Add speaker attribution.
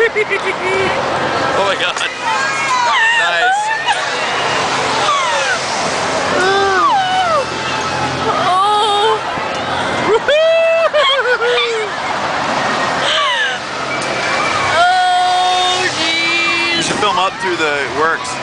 Speaker 1: Oh my god. Nice.
Speaker 2: You should film up through the works.